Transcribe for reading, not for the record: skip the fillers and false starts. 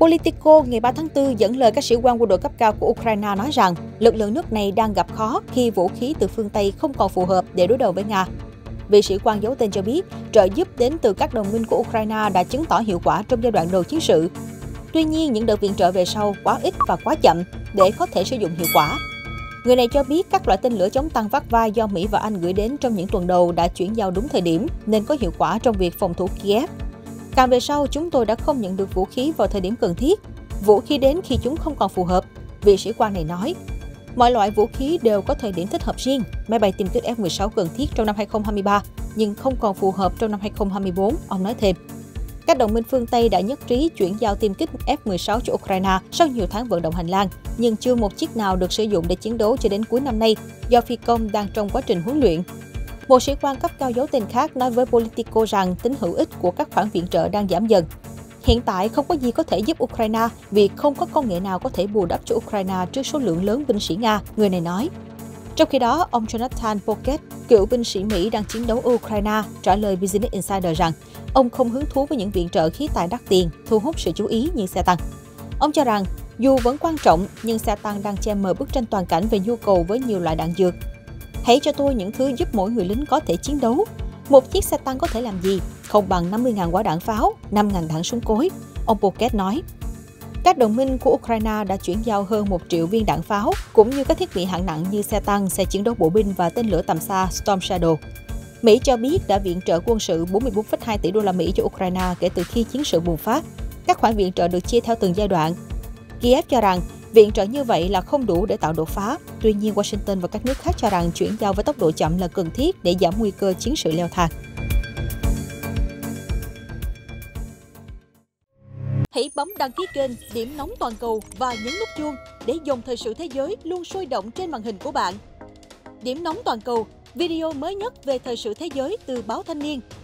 Politico ngày 3 tháng 4 dẫn lời các sĩ quan quân đội cấp cao của Ukraine nói rằng lực lượng nước này đang gặp khó khi vũ khí từ phương Tây không còn phù hợp để đối đầu với Nga. Vị sĩ quan giấu tên cho biết, trợ giúp đến từ các đồng minh của Ukraine đã chứng tỏ hiệu quả trong giai đoạn đầu chiến sự. Tuy nhiên, những đợt viện trợ về sau quá ít và quá chậm để có thể sử dụng hiệu quả. Người này cho biết các loại tên lửa chống tăng vác vai do Mỹ và Anh gửi đến trong những tuần đầu đã chuyển giao đúng thời điểm nên có hiệu quả trong việc phòng thủ Kiev. Càng về sau, chúng tôi đã không nhận được vũ khí vào thời điểm cần thiết. Vũ khí đến khi chúng không còn phù hợp, vị sĩ quan này nói. Mọi loại vũ khí đều có thời điểm thích hợp riêng. Máy bay tiêm kích F-16 cần thiết trong năm 2023, nhưng không còn phù hợp trong năm 2024, ông nói thêm. Các đồng minh phương Tây đã nhất trí chuyển giao tiêm kích F-16 cho Ukraine sau nhiều tháng vận động hành lang, nhưng chưa một chiếc nào được sử dụng để chiến đấu cho đến cuối năm nay do phi công đang trong quá trình huấn luyện. Một sĩ quan cấp cao giấu tên khác nói với Politico rằng tính hữu ích của các khoản viện trợ đang giảm dần. Hiện tại không có gì có thể giúp Ukraine vì không có công nghệ nào có thể bù đắp cho Ukraine trước số lượng lớn binh sĩ Nga, người này nói. Trong khi đó, ông Jonathan Pocket, cựu binh sĩ Mỹ đang chiến đấu ở Ukraine, trả lời Business Insider rằng ông không hứng thú với những viện trợ khí tài đắt tiền, thu hút sự chú ý như xe tăng. Ông cho rằng dù vẫn quan trọng, nhưng xe tăng đang che mờ bức tranh toàn cảnh về nhu cầu với nhiều loại đạn dược. Hãy cho tôi những thứ giúp mỗi người lính có thể chiến đấu. Một chiếc xe tăng có thể làm gì? Không bằng 50.000 quả đạn pháo, 5.000 đạn súng cối, ông Pocket nói. Các đồng minh của Ukraine đã chuyển giao hơn 1 triệu viên đạn pháo, cũng như các thiết bị hạng nặng như xe tăng, xe chiến đấu bộ binh và tên lửa tầm xa Storm Shadow. Mỹ cho biết đã viện trợ quân sự 44,2 tỷ đô la Mỹ cho Ukraine kể từ khi chiến sự bùng phát. Các khoản viện trợ được chia theo từng giai đoạn. Kiev cho rằng viện trợ như vậy là không đủ để tạo đột phá. Tuy nhiên, Washington và các nước khác cho rằng chuyển giao với tốc độ chậm là cần thiết để giảm nguy cơ chiến sự leo thang. Hãy bấm đăng ký kênh Điểm Nóng Toàn cầu và nhấn nút chuông để dòng thời sự thế giới luôn sôi động trên màn hình của bạn. Điểm Nóng Toàn cầu, video mới nhất về thời sự thế giới từ báo Thanh niên,